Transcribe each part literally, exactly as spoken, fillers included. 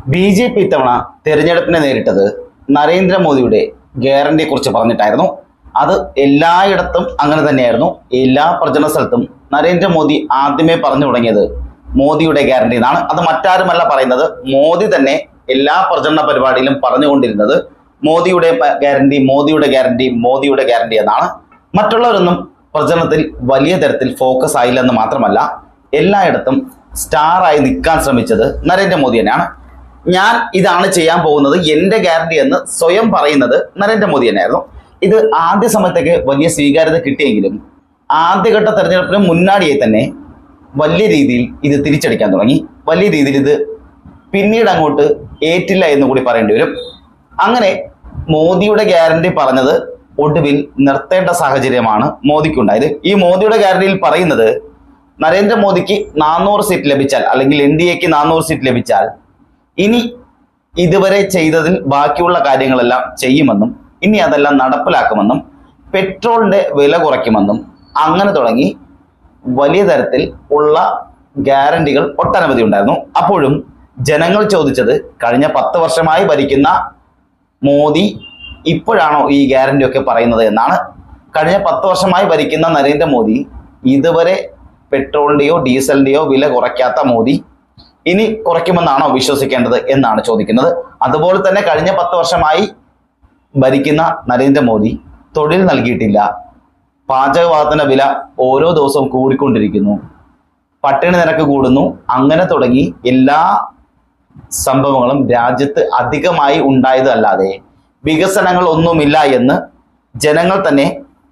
B J P ഇത്തവണ തെരഞ്ഞെടുപ്പിനെ നേരിട്ടത് നരേന്ദ്രമോദിയുടെ ഗ്യാരണ്ടിയെ കുറിച്ച് പറഞ്ഞിട്ടായിരുന്നു. അത് എല്ലായിടത്തും അങ്ങനെ തന്നെയായിരുന്നു. എല്ലാ പ്രചരണ സ്ഥലത്തും നരേന്ദ്രമോദി ആദ്യമേ പറഞ്ഞു തുടങ്ങിയത് മോദിയുടെ ഗ്യാരണ്ടി എന്നാണ്. അത് മറ്റാരുമല്ല പറയുന്നത്, മോദി തന്നെ എല്ലാ പ്രചരണ പരിപാടിയിലും പറഞ്ഞുകൊണ്ടിരുന്നത് മോദിയുടെ ഗ്യാരണ്ടി മോദിയുടെ ഗ്യാരണ്ടി മോദിയുടെ ഗ്യാരണ്ടി എന്നാണ്. മറ്റുള്ളവരൊന്നും പ്രചരണത്തിൽ വലിയ തരത്തിൽ ഫോക്കസ് ആയില്ലെന്ന് മാത്രമല്ല, എല്ലായിടത്തും സ്റ്റാറായി നിൽക്കാൻ ശ്രമിച്ചത് നരേന്ദ്രമോദി തന്നെയാണ്. ഞാൻ ഇതാണ് ചെയ്യാൻ പോകുന്നത്, എൻ്റെ ഗ്യാരണ്ടി എന്ന് സ്വയം പറയുന്നത് നരേന്ദ്രമോദി തന്നെയായിരുന്നു. ഇത് ആദ്യ സമയത്തൊക്കെ വലിയ സ്വീകാര്യത കിട്ടിയെങ്കിലും ആദ്യഘട്ട തെരഞ്ഞെടുപ്പിന് മുന്നാടിയായി തന്നെ വലിയ രീതിയിൽ ഇത് തിരിച്ചടിക്കാൻ തുടങ്ങി. വലിയ രീതിയിൽ ഇത് പിന്നീട് അങ്ങോട്ട് ഏറ്റില്ല എന്ന് കൂടി പറയേണ്ടി വരും. അങ്ങനെ മോദിയുടെ ഗ്യാരണ്ടി പറഞ്ഞത് ഒടുവിൽ നിർത്തേണ്ട സാഹചര്യമാണ് മോദിക്കുണ്ടായത്. ഈ മോദിയുടെ ഗ്യാരണ്ടിയിൽ പറയുന്നത് നരേന്ദ്രമോദിക്ക് നാനൂറ് സീറ്റ് ലഭിച്ചാൽ, അല്ലെങ്കിൽ എൻ ഡി എക്ക് നാനൂറ് സീറ്റ് ലഭിച്ചാൽ ഇനി ഇതുവരെ ചെയ്തതിൽ ബാക്കിയുള്ള കാര്യങ്ങളെല്ലാം ചെയ്യുമെന്നും ഇനി അതെല്ലാം നടപ്പിലാക്കുമെന്നും പെട്രോളിന്റെ വില കുറയ്ക്കുമെന്നും അങ്ങനെ തുടങ്ങി വലിയ തരത്തിൽ ഉള്ള ഗ്യാരണ്ടികൾ ഒട്ടനവധി ഉണ്ടായിരുന്നു. അപ്പോഴും ജനങ്ങൾ ചോദിച്ചത്, കഴിഞ്ഞ പത്ത് വർഷമായി ഭരിക്കുന്ന മോദി ഇപ്പോഴാണോ ഈ ഗ്യാരണ്ടി ഒക്കെ പറയുന്നത് എന്നാണ്. കഴിഞ്ഞ പത്ത് വർഷമായി ഭരിക്കുന്ന നരേന്ദ്രമോദി ഇതുവരെ പെട്രോളിന്റെയോ ഡീസലിന്റെയോ വില കുറയ്ക്കാത്ത മോദി ഇനി കുറയ്ക്കുമെന്നാണോ വിശ്വസിക്കേണ്ടത് എന്നാണ് ചോദിക്കുന്നത്. അതുപോലെ തന്നെ കഴിഞ്ഞ പത്ത് വർഷമായി ഭരിക്കുന്ന നരേന്ദ്രമോദി തൊഴിൽ നൽകിയിട്ടില്ല, പാചകവാതന വില ഓരോ ദിവസവും കൂടിക്കൊണ്ടിരിക്കുന്നു, പട്ടിണി നിരക്ക് കൂടുന്നു, അങ്ങനെ തുടങ്ങി എല്ലാ സംഭവങ്ങളും രാജ്യത്ത് അധികമായി ഉണ്ടായതല്ലാതെ വികസനങ്ങൾ ഒന്നുമില്ല എന്ന് ജനങ്ങൾ തന്നെ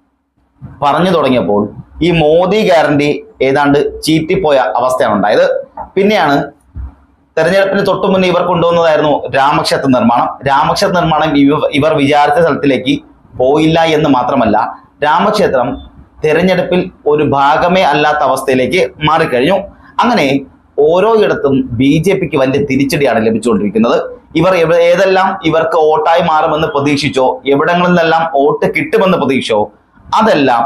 പറഞ്ഞു തുടങ്ങിയപ്പോൾ ഈ മോദി ഗ്യാരണ്ടി ഏതാണ്ട് ചീറ്റിപ്പോയ അവസ്ഥയാണ് ഉണ്ടായത്. പിന്നെയാണ് തെരഞ്ഞെടുപ്പിന് തൊട്ടു മുന്നേ ഇവർ കൊണ്ടുവന്നതായിരുന്നു രാമക്ഷേത്ര നിർമ്മാണം. രാമക്ഷേത്ര നിർമ്മാണം ഇവർ വിചാരിച്ച സ്ഥലത്തിലേക്ക് പോയില്ല എന്ന് മാത്രമല്ല, രാമക്ഷേത്രം തെരഞ്ഞെടുപ്പിൽ ഒരു ഭാഗമേ അല്ലാത്ത അവസ്ഥയിലേക്ക് മാറിക്കഴിഞ്ഞു. അങ്ങനെ ഓരോയിടത്തും ബി ജെ പിക്ക് വലിയ തിരിച്ചടിയാണ് ലഭിച്ചുകൊണ്ടിരിക്കുന്നത്. ഇവർ ഏതെല്ലാം ഇവർക്ക് വോട്ടായി മാറുമെന്ന് പ്രതീക്ഷിച്ചോ, എവിടങ്ങളിൽ നിന്നെല്ലാം വോട്ട് കിട്ടുമെന്ന് പ്രതീക്ഷിച്ചോ, അതെല്ലാം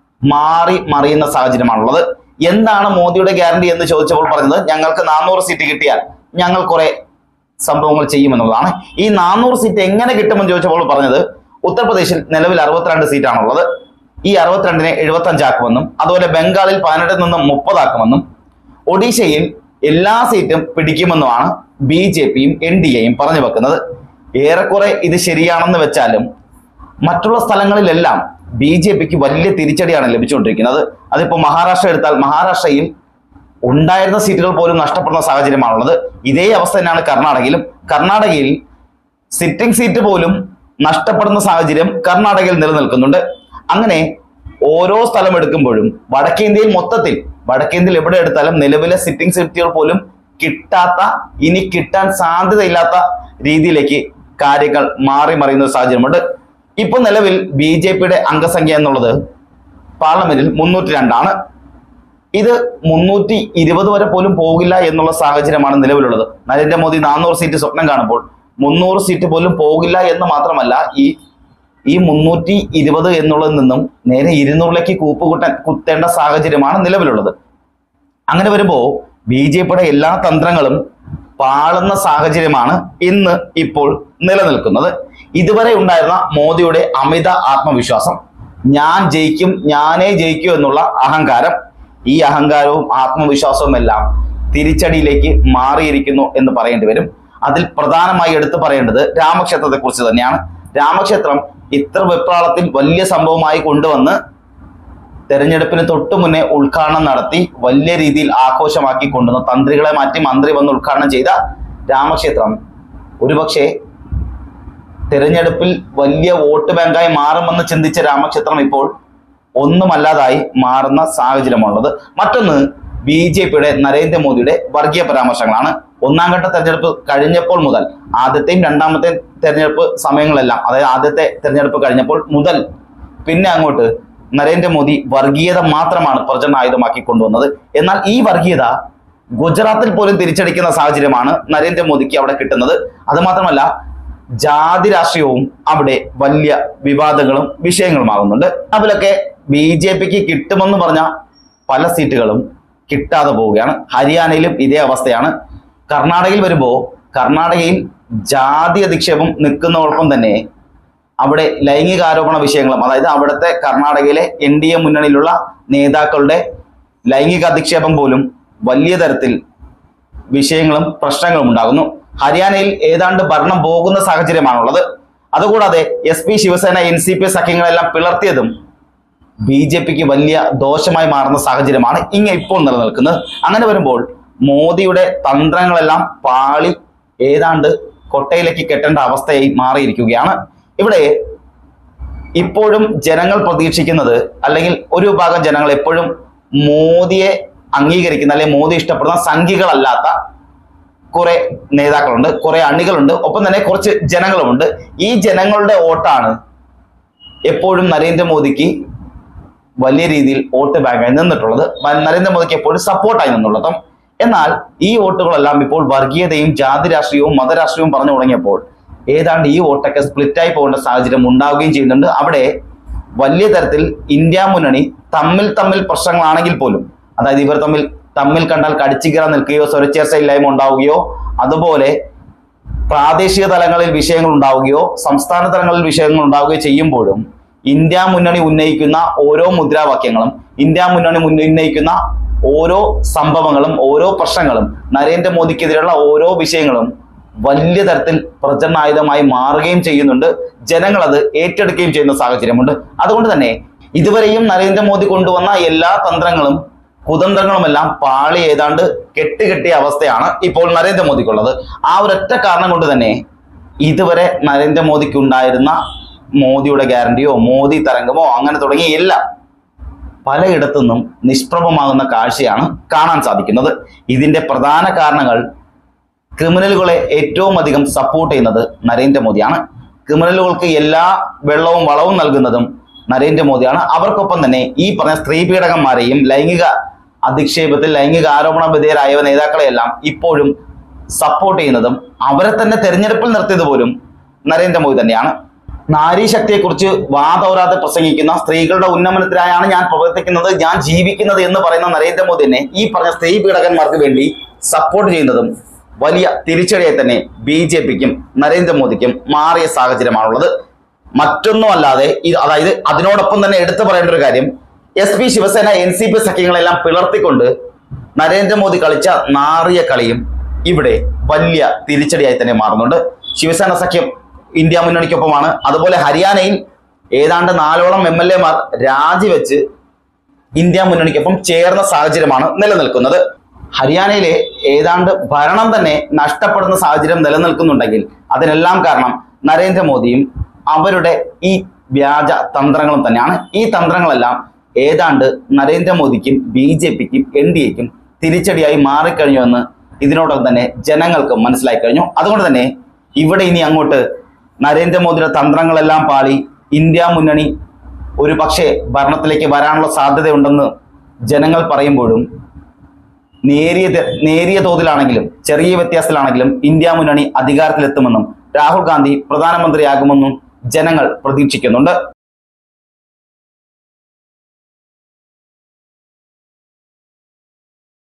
മാറി മറിയുന്ന സാഹചര്യമാണുള്ളത്. എന്താണ് മോദിയുടെ ഗ്യാരണ്ടി എന്ന് ചോദിച്ചപ്പോൾ പറഞ്ഞത്, ഞങ്ങൾക്ക് നാനൂറ് സീറ്റ് കിട്ടിയാൽ ഞങ്ങൾ കുറെ സംഭവങ്ങൾ ചെയ്യുമെന്നുള്ളതാണ്. ഈ നാനൂറ് സീറ്റ് എങ്ങനെ കിട്ടുമെന്ന് ചോദിച്ചപ്പോൾ പറഞ്ഞത്, ഉത്തർപ്രദേശിൽ നിലവിൽ അറുപത്തിരണ്ട് സീറ്റാണുള്ളത്, ഈ അറുപത്തിരണ്ടിനെ എഴുപത്തി അഞ്ചാക്കുമെന്നും അതുപോലെ ബംഗാളിൽ പതിനെട്ടിൽ നിന്നും മുപ്പതാക്കുമെന്നും ഒഡീഷയിൽ എല്ലാ സീറ്റും പിടിക്കുമെന്നുമാണ് ബി ജെ പിയും എൻ ഡി എയും പറഞ്ഞു വെക്കുന്നത്. ഏറെക്കുറെ ഇത് ശരിയാണെന്ന് വെച്ചാലും മറ്റുള്ള സ്ഥലങ്ങളിലെല്ലാം ബി ജെ പിക്ക് വലിയ തിരിച്ചടിയാണ് ലഭിച്ചുകൊണ്ടിരിക്കുന്നത്. അതിപ്പോ മഹാരാഷ്ട്ര എടുത്താൽ മഹാരാഷ്ട്രയിൽ ഉണ്ടായിരുന്ന സീറ്റുകൾ പോലും നഷ്ടപ്പെടുന്ന സാഹചര്യമാണുള്ളത്. ഇതേ അവസ്ഥ തന്നെയാണ് കർണാടകയിലും. കർണാടകയിൽ സിറ്റിംഗ് സീറ്റ് പോലും നഷ്ടപ്പെടുന്ന സാഹചര്യം കർണാടകയിൽ നിലനിൽക്കുന്നുണ്ട്. അങ്ങനെ ഓരോ സ്ഥലം എടുക്കുമ്പോഴും വടക്കേന്ത്യയിൽ മൊത്തത്തിൽ വടക്കേന്ത്യയിൽ എവിടെ എടുത്താലും നിലവിലെ സിറ്റിംഗ് സീറ്റുകൾ പോലും കിട്ടാത്ത, ഇനി കിട്ടാൻ സാധ്യതയില്ലാത്ത രീതിയിലേക്ക് കാര്യങ്ങൾ മാറി മറിയുന്ന സാഹചര്യമുണ്ട്. ഇപ്പൊ നിലവിൽ ബി ജെ പിയുടെ അംഗസംഖ്യ എന്നുള്ളത് പാർലമെന്റിൽ മുന്നൂറ്റി രണ്ടാണ്. ഇത് മുന്നൂറ്റി ഇരുപത് വരെ പോലും പോകില്ല എന്നുള്ള സാഹചര്യമാണ് നിലവിലുള്ളത്. നരേന്ദ്രമോദി നാനൂറ് സീറ്റ് സ്വപ്നം കാണുമ്പോൾ മുന്നൂറ് സീറ്റ് പോലും പോകില്ല എന്ന് മാത്രമല്ല, ഈ ഈ മുന്നൂറ്റി ഇരുപത് എന്നുള്ളതിൽ നിന്നും നേരെ ഇരുന്നൂറിലേക്ക് കൂപ്പുകുട്ടാൻ കുത്തേണ്ട സാഹചര്യമാണ് നിലവിലുള്ളത്. അങ്ങനെ വരുമ്പോൾ ബി ജെ പിയുടെ എല്ലാ തന്ത്രങ്ങളും പാളുന്ന സാഹചര്യമാണ് ഇന്ന് ഇപ്പോൾ നിലനിൽക്കുന്നത്. ഇതുവരെ ഉണ്ടായിരുന്ന മോദിയുടെ അമിത ആത്മവിശ്വാസം, ഞാൻ ജയിക്കും, ഞാനേ ജയിക്കൂ എന്നുള്ള അഹങ്കാരം, ഈ അഹങ്കാരവും ആത്മവിശ്വാസവും എല്ലാം തിരിച്ചടിയിലേക്ക് മാറിയിരിക്കുന്നു എന്ന് പറയേണ്ടി വരും. അതിൽ പ്രധാനമായി എടുത്തു പറയേണ്ടത് രാമക്ഷേത്രത്തെ കുറിച്ച് തന്നെയാണ്. രാമക്ഷേത്രം ഇത്ര വെപ്രാളത്തിൽ വലിയ സംഭവമായി കൊണ്ടുവന്ന് തെരഞ്ഞെടുപ്പിന് തൊട്ടു മുന്നേ ഉദ്ഘാടനം നടത്തി വലിയ രീതിയിൽ ആഘോഷമാക്കി കൊണ്ടുവന്ന് തന്ത്രികളെ മാറ്റി മന്ത്രി വന്ന് ഉദ്ഘാടനം ചെയ്ത രാമക്ഷേത്രം ഒരുപക്ഷെ തെരഞ്ഞെടുപ്പിൽ വലിയ വോട്ട് ബാങ്കായി മാറുമെന്ന് ചിന്തിച്ച രാമക്ഷേത്രം ഇപ്പോൾ ഒന്നുമല്ലാതായി മാറുന്ന സാഹചര്യമുള്ളത്. മറ്റൊന്ന് ബി ജെ പിയുടെ നരേന്ദ്രമോദിയുടെ വർഗീയ പരാമർശങ്ങളാണ്. ഒന്നാം ഘട്ട തെരഞ്ഞെടുപ്പ് കഴിഞ്ഞപ്പോൾ മുതൽ, ആദ്യത്തെയും രണ്ടാമത്തെയും തെരഞ്ഞെടുപ്പ് സമയങ്ങളെല്ലാം, അതായത് ആദ്യത്തെ തെരഞ്ഞെടുപ്പ് കഴിഞ്ഞപ്പോൾ മുതൽ പിന്നെ അങ്ങോട്ട് നരേന്ദ്രമോദി വർഗീയത മാത്രമാണ് പ്രചരണ ആയുധമാക്കി കൊണ്ടുവന്നത്. എന്നാൽ ഈ വർഗീയത ഗുജറാത്തിൽ പോലും തിരിച്ചടിക്കുന്ന സാഹചര്യമാണ് നരേന്ദ്രമോദിക്ക് അവിടെ കിട്ടുന്നത്. അത് മാത്രമല്ല, ജാതി രാഷ്ട്രീയവും അവിടെ വലിയ വിവാദങ്ങളും വിഷയങ്ങളുമാകുന്നുണ്ട്. അതിലൊക്കെ ബി ജെ പിക്ക് കിട്ടുമെന്ന് പറഞ്ഞ പല സീറ്റുകളും കിട്ടാതെ പോവുകയാണ്. ഹരിയാനയിലും ഇതേ അവസ്ഥയാണ്. കർണാടകയിൽ വരുമ്പോൾ കർണാടകയിൽ ജാതി അധിക്ഷേപം നിൽക്കുന്നതോടൊപ്പം തന്നെ അവിടെ ലൈംഗികാരോപണ വിഷയങ്ങളും, അതായത് അവിടുത്തെ കർണാടകയിലെ എൻ ഡി എ മുന്നണിയിലുള്ള നേതാക്കളുടെ ലൈംഗിക അധിക്ഷേപം പോലും വലിയ തരത്തിൽ വിഷയങ്ങളും പ്രശ്നങ്ങളും ഉണ്ടാകുന്നു. ഹരിയാനയിൽ ഏതാണ്ട് ഭരണം പോകുന്ന സാഹചര്യമാണുള്ളത്. അതുകൂടാതെ S P Shiv Sena N C P സഖ്യങ്ങളെല്ലാം പിളർത്തിയതും ബി ജെ പിക്ക് വലിയ ദോഷമായി മാറുന്ന സാഹചര്യമാണ് ഇങ്ങനെ ഇപ്പോൾ നിലനിൽക്കുന്നത്. അങ്ങനെ വരുമ്പോൾ മോദിയുടെ തന്ത്രങ്ങളെല്ലാം പാളി ഏതാണ്ട് കൊട്ടയിലേക്ക് കെട്ടേണ്ട അവസ്ഥയായി മാറിയിരിക്കുകയാണ്. ഇവിടെ ഇപ്പോഴും ജനങ്ങൾ പ്രതീക്ഷിക്കുന്നത്, അല്ലെങ്കിൽ ഒരു വിഭാഗം ജനങ്ങൾ എപ്പോഴും മോദിയെ അംഗീകരിക്കുന്ന അല്ലെങ്കിൽ മോദി ഇഷ്ടപ്പെടുന്ന സംഘികളല്ലാത്ത കുറെ നേതാക്കളുണ്ട്, കുറെ അണികളുണ്ട്, ഒപ്പം തന്നെ കുറച്ച് ജനങ്ങളുമുണ്ട്. ഈ ജനങ്ങളുടെ വോട്ടാണ് എപ്പോഴും നരേന്ദ്രമോദിക്ക് വലിയ രീതിയിൽ വോട്ട് ബാങ്കായി നിന്നിട്ടുള്ളത്, നരേന്ദ്രമോദിക്ക് എപ്പോഴും സപ്പോർട്ടായി നിന്നുള്ളതും. എന്നാൽ ഈ വോട്ടുകളെല്ലാം ഇപ്പോൾ വർഗീയതയും ജാതി രാഷ്ട്രീയവും മതരാഷ്ട്രീയവും പറഞ്ഞു തുടങ്ങിയപ്പോൾ ഏതാണ്ട് ഈ വോട്ടൊക്കെ സ്പ്ലിറ്റായി പോകേണ്ട സാഹചര്യം ഉണ്ടാവുകയും ചെയ്യുന്നുണ്ട്. അവിടെ വലിയ തരത്തിൽ ഇന്ത്യ മുന്നണി തമ്മിൽ തമ്മിൽ പ്രശ്നങ്ങളാണെങ്കിൽ പോലും, അതായത് ഇവർ തമ്മിൽ തമ്മിൽ കണ്ടാൽ കടിച്ചിക്കീറാൻ നിൽക്കുകയോ സ്വരച്ചേർച്ച ഇല്ലായ്മ ഉണ്ടാവുകയോ, അതുപോലെ പ്രാദേശിക തലങ്ങളിൽ വിഷയങ്ങൾ ഉണ്ടാവുകയോ സംസ്ഥാന തലങ്ങളിൽ വിഷയങ്ങൾ ഉണ്ടാവുകയോ ചെയ്യുമ്പോഴും ഇന്ത്യ മുന്നണി ഉന്നയിക്കുന്ന ഓരോ മുദ്രാവാക്യങ്ങളും, ഇന്ത്യ മുന്നണി ഉന്നയിക്കുന്ന ഓരോ സംഭവങ്ങളും, ഓരോ പ്രശ്നങ്ങളും, നരേന്ദ്രമോദിക്കെതിരെയുള്ള ഓരോ വിഷയങ്ങളും വലിയ തരത്തിൽ പ്രചരണായുധമായി മാറുകയും ചെയ്യുന്നുണ്ട്. ജനങ്ങൾ അത് ഏറ്റെടുക്കുകയും ചെയ്യുന്ന സാഹചര്യമുണ്ട്. അതുകൊണ്ട് തന്നെ ഇതുവരെയും നരേന്ദ്രമോദി കൊണ്ടുവന്ന എല്ലാ തന്ത്രങ്ങളും കുതന്ത്രങ്ങളുമെല്ലാം പാളി ഏതാണ്ട് കെട്ടുകെട്ടിയ അവസ്ഥയാണ് ഇപ്പോൾ നരേന്ദ്രമോദിക്കുള്ളത്. ആ ഒരൊറ്റ കാരണം കൊണ്ട് തന്നെ ഇതുവരെ നരേന്ദ്രമോദിക്ക് ഉണ്ടായിരുന്ന മോദിയുടെ ഗ്യാരണ്ടിയോ മോദി തരംഗമോ അങ്ങനെ തുടങ്ങിയ എല്ലാം പലയിടത്തുനിന്നും നിഷ്പ്രഭമാകുന്ന കാഴ്ചയാണ് കാണാൻ സാധിക്കുന്നത്. ഇതിന്റെ പ്രധാന കാരണങ്ങൾ ക്രിമിനലുകളെ ഏറ്റവും അധികം സപ്പോർട്ട് ചെയ്യുന്നത് നരേന്ദ്രമോദിയാണ്. ക്രിമിനലുകൾക്ക് എല്ലാ വെള്ളവും വളവും നൽകുന്നതും നരേന്ദ്രമോദിയാണ്. അവർക്കൊപ്പം തന്നെ ഈ പറഞ്ഞ സ്ത്രീ പീഡകന്മാരെയും ലൈംഗിക അധിക്ഷേപത്തിൽ ലൈംഗിക ആരോപണ വിധേയരായ നേതാക്കളെയെല്ലാം ഇപ്പോഴും സപ്പോർട്ട് ചെയ്യുന്നതും അവരെ തന്നെ തെരഞ്ഞെടുപ്പിൽ നിർത്തിയത് പോലും നരേന്ദ്രമോദി തന്നെയാണ്. നാരീശക്തിയെക്കുറിച്ച് വാതോരാതെ പ്രസംഗിക്കുന്ന, സ്ത്രീകളുടെ ഉന്നമനത്തിനായാണ് ഞാൻ പ്രവർത്തിക്കുന്നത്, ഞാൻ ജീവിക്കുന്നത് എന്ന് പറയുന്ന നരേന്ദ്രമോദി തന്നെ ഈ പറഞ്ഞ സ്ത്രീ പീഡകന്മാർക്ക് വേണ്ടി സപ്പോർട്ട് ചെയ്യുന്നതും വലിയ തിരിച്ചടിയായി തന്നെ ബി ജെ പിക്കും നരേന്ദ്രമോദിക്കും മാറിയ സാഹചര്യമാണുള്ളത്. മറ്റൊന്നും അല്ലാതെ ഇത്, അതായത് അതിനോടൊപ്പം തന്നെ എടുത്തു പറയേണ്ട ഒരു കാര്യം, S P Shiv Sena N C P സഖ്യങ്ങളെല്ലാം പിളർത്തിക്കൊണ്ട് നരേന്ദ്രമോദി കളിച്ച നാറിയ കളിയും ഇവിടെ വലിയ തിരിച്ചടിയായി തന്നെ മാറുന്നുണ്ട്. ശിവസേന സഖ്യം ഇന്ത്യ മുന്നണിക്കൊപ്പമാണ്. അതുപോലെ ഹരിയാനയിൽ ഏതാണ്ട് നാലോളം എം എൽ എമാർ രാജിവെച്ച് ഇന്ത്യ മുന്നണിക്കൊപ്പം ചേർന്ന സാഹചര്യമാണ് നിലനിൽക്കുന്നത്. ഹരിയാനയിലെ ഏതാണ്ട് ഭരണം തന്നെ നഷ്ടപ്പെടുന്ന സാഹചര്യം നിലനിൽക്കുന്നുണ്ടെങ്കിൽ അതിനെല്ലാം കാരണം നരേന്ദ്രമോദിയും അവരുടെ ഈ വ്യാജ തന്ത്രങ്ങളും തന്നെയാണ്. ഈ തന്ത്രങ്ങളെല്ലാം ഏതാണ്ട് നരേന്ദ്രമോദിക്കും ബി ജെ പിക്കും എൻ ഡി എക്കും തിരിച്ചടിയായി മാറിക്കഴിഞ്ഞു എന്ന് ഇതിനോടൊപ്പം തന്നെ ജനങ്ങൾക്ക് മനസ്സിലായി കഴിഞ്ഞു. അതുകൊണ്ട് തന്നെ ഇവിടെ ഇനി അങ്ങോട്ട് നരേന്ദ്രമോദിയുടെ തന്ത്രങ്ങളെല്ലാം പാളി ഇന്ത്യ മുന്നണി ഒരു പക്ഷേ ഭരണത്തിലേക്ക് വരാനുള്ള സാധ്യതയുണ്ടെന്ന് ജനങ്ങൾ പറയുമ്പോഴും നേരിയ നേരിയ തോതിലാണെങ്കിലും ചെറിയ വ്യത്യാസത്തിലാണെങ്കിലും ഇന്ത്യ മുന്നണി അധികാരത്തിലെത്തുമെന്നും രാഹുൽ ഗാന്ധി പ്രധാനമന്ത്രിയാകുമെന്നും ജനങ്ങൾ പ്രതീക്ഷിക്കുന്നുണ്ട്.